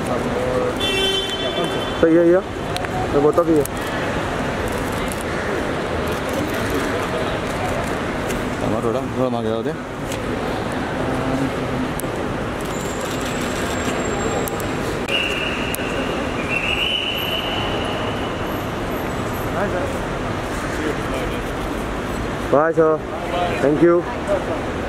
सही है ये, वो तो भी है। हमारा थोड़ा मांगे होते बाय सर, थैंक यू।